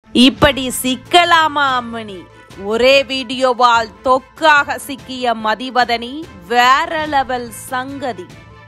இப்படி சிக்கலாமா அம்மணி? ஒரே வீடியோவால் தொக்காக சிக்கிய மதிவதனி வேற லெவல் சங்கதி.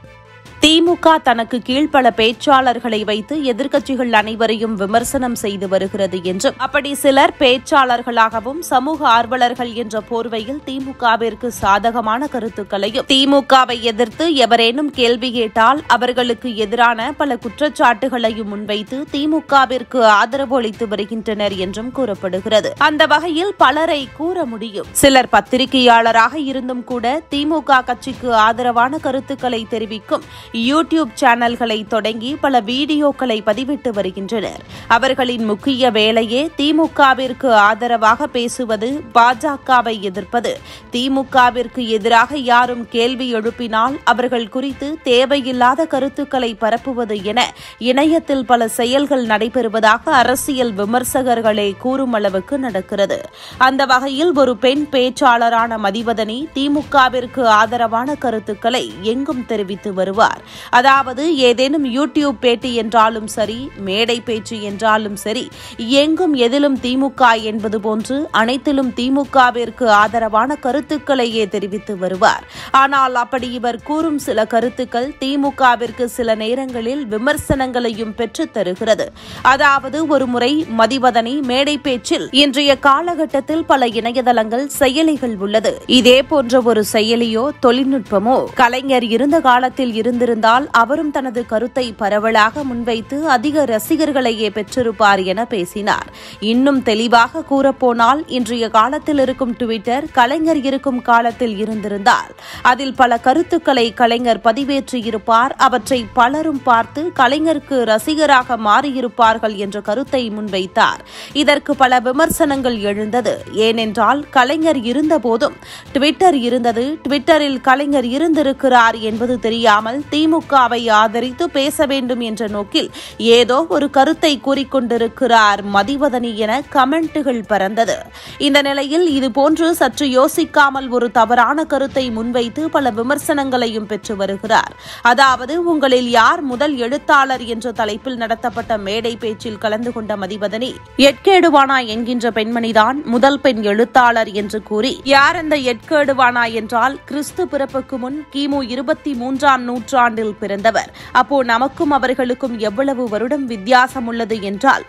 திமுக தனக்கு கீழ்ப்பல பேச்சாளர்களை வைத்து எதிர்க்கட்சிகள் அனைவரையும் விமர்சனம் செய்து வருகிறது என்றும், அப்படி சிலர் பேச்சாளர்களாகவும் சமூக ஆர்வலர்கள் என்ற போர்வையில் திமுகவிற்கு சாதகமான கருத்துக்களையும், திமுகவை எதிர்த்து எவரேனும் கேள்வி கேட்டால் அவர்களுக்கு எதிரான பல குற்றச்சாட்டுகளையும் முன்வைத்து திமுகவிற்கு ஆதரவு அளித்து வருகின்றனர் என்றும் கூறப்படுகிறது. அந்த வகையில் பலரை கூற முடியும். சிலர் பத்திரிகையாளராக இருந்தும் கூட திமுக கட்சிக்கு ஆதரவான கருத்துக்களை தெரிவிக்கும் யூடியூப் சேனல்களை தொடங்கி பல வீடியோக்களை பதிவிட்டு வருகின்றனர். அவர்களின் முக்கிய வேலையே திமுகவிற்கு ஆதரவாக பேசுவது, பாஜகவை எதிர்ப்பது. திமுகவிற்கு எதிராக யாரும் கேள்வி எழுப்பினால் அவர்கள் குறித்து தேவையில்லாத கருத்துக்களை பரப்புவது என இணையத்தில் பல செயல்கள் நடைபெறுவதாக அரசியல் விமர்சகர்களே கூறும் அளவுக்கு நடக்கிறது. அந்த வகையில் ஒரு பெண் பேச்சாளரான மதிவதனி திமுகவிற்கு ஆதரவான கருத்துக்களை எங்கும் தெரிவித்து வருவார். அதாவது ஏதேனும் யூடியூப் பேட்டி என்றாலும் சரி, மேடை பேச்சு என்றாலும் சரி, எங்கும் எதிலும் திமுக என்பது போன்று அனைத்திலும் திமுகவிற்கு ஆதரவான கருத்துக்களையே தெரிவித்து வருவார். ஆனால் அப்படி இவர் கூறும் சில கருத்துக்கள் திமுகவிற்கு சில நேரங்களில் விமர்சனங்களையும் பெற்றுத் தருகிறது. அதாவது ஒருமுறை மதிவதனி மேடை பேச்சில், இன்றைய காலகட்டத்தில் பல இணையதளங்கள், செயலிகள் உள்ளது. இதே போன்ற ஒரு செயலியோ தொழில்நுட்பமோ கலைஞர் இருந்த காலத்தில் இருந்திருந்தால் அவரும் தனது கருத்தை பரவலாக முன்வைத்து அதிக ரசிகர்களையே பெற்றிருப்பார் என பேசினார். இன்னும் தெளிவாக கூறப்போனால், இன்றைய காலத்தில் இருக்கும் ட்விட்டர் கலைஞர் இருக்கும் காலத்தில் இருந்திருந்தால் அதில் பல கருத்துக்களை கலைஞர் பதிவேற்றியிருப்பார். அவற்றை பலரும் பார்த்து கலைஞருக்கு ரசிகராக மாறியிருப்பார்கள் என்ற கருத்தை முன்வைத்தார். இதற்கு பல விமர்சனங்கள் எழுந்தது. ஏனென்றால் கலைஞர் இருந்த போதும் ட்விட்டர் இருந்தது, ட்விட்டரில் கலைஞர் இருந்திருக்கிறார் என்பது தெரியாமல் திமுகவை ஆதரித்து பேச வேண்டும் என்ற நோக்கில் ஏதோ ஒரு கருத்தை கூறிக்கொண்டிருக்கிறார் மதிவதனி என கமெண்ட்டுகள் பறந்தது. இந்த நிலையில் இதுபோன்று சற்று யோசிக்காமல் ஒரு தவறான கருத்தை முன்வைத்து பல விமர்சனங்களையும் பெற்று வருகிறார். அதாவது, உங்களில் யார் முதல் எழுத்தாளர் என்ற தலைப்பில் நடத்தப்பட்ட மேடை பேச்சில் கலந்து கொண்ட மதிவதனி, எட்கேடுவானா என்கின்ற பெண்மணிதான் முதல் பெண் எழுத்தாளர் என்று கூறி, யார் அந்த எட்கேடுவானா என்றால், கிறிஸ்து பிறப்புக்கு முன் கிமு 23ஆம் நூற்றாண்டில் பிறந்தவர். அப்போ நமக்கும் அவர்களுக்கும் எவ்வளவு வருடம் வித்தியாசம் உள்ளது என்றால்,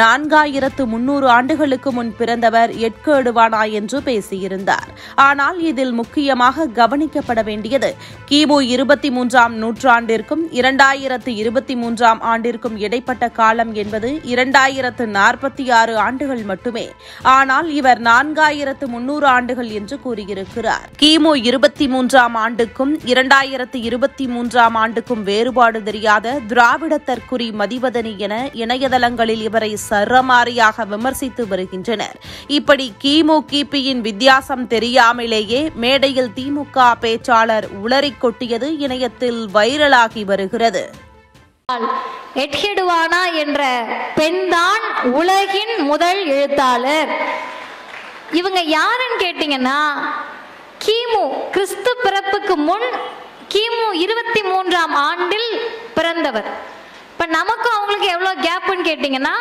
4300 ஆண்டுகளுக்கு முன் பிறந்தவர் எட்கேடுவானா என்று பேசியிருந்தார். ஆனால் இதில் முக்கியமாக கவனிக்கப்பட வேண்டியது, கிமு 23ஆம் நூற்றாண்டிற்கும் 2023ஆம் ஆண்டிற்கும் இடைப்பட்ட காலம் என்பது 2046 ஆண்டுகள் மட்டுமே. ஆனால் இவர் 4300 ஆண்டுகள் என்று கூறியிருக்கிறார். கிமு 23ஆம் ஆண்டுக்கும் 2023ஆம் ஆண்டுக்கும் வேறுபாடு தெரியாத திராவிட தற்குறி மதிவதனி என இணையதளங்களில் இவரை சரமாரியாக விமர்சித்து வருகின்றனர். இப்படி கிமு கிபியின் வித்தியாசம் தெரியாமலேயே மேடையில் திமுக பேச்சாளர் உளறிக் கொட்டியது இணையத்தில் வைரலாகி வருகிறது. எட்கேடுவானா என்ற பெண்தான் உலகின் முதல் எழுத்தாளர். இவங்க யாருன்னு கேட்டீங்கன்னா, கிமு கிறிஸ்து பிறப்புக்கு முன் கிமு 23ஆம் ஆண்டில் பிறந்தவர். இப்ப நமக்கும் அவங்களுக்கு எவ்வளவு கேப்னு கேட்டீங்கன்னா,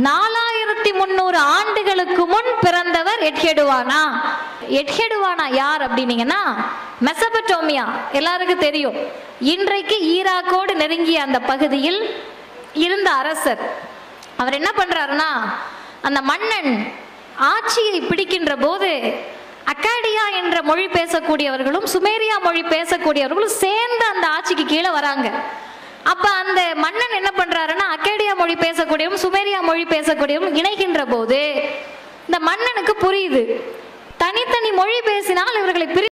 4300 ஆண்டுகளுக்கு முன் பிறந்தவர் எட்கேடுவானா. எட்கேடுவானா யார் அப்படின்னீங்கன்னா, மெசபடோமியா எல்லாருக்கும் தெரியும். இன்றைக்கு ஈராக்கோடு நெருங்கிய அந்த பகுதியில் இருந்த அரசர். அவர் என்ன பண்றாருன்னா, அந்த மன்னன் ஆட்சியை பிடிக்கின்ற போது அக்காடியா என்ற மொழி பேசக்கூடியவர்களும் சுமேரியா மொழி பேசக்கூடியவர்களும் சேர்ந்து அந்த ஆட்சிக்கு கீழே வராங்க. அப்ப அந்த மன்னன் என்ன பண்றாருன்னா, அக்காடியா மொழி பேசக்கூடியவரும் சுமேரியா மொழி பேசக்கூடியவரும் இணைகின்ற போது இந்த மன்னனுக்கு புரியுது, தனித்தனி மொழி பேசினால் இவர்களை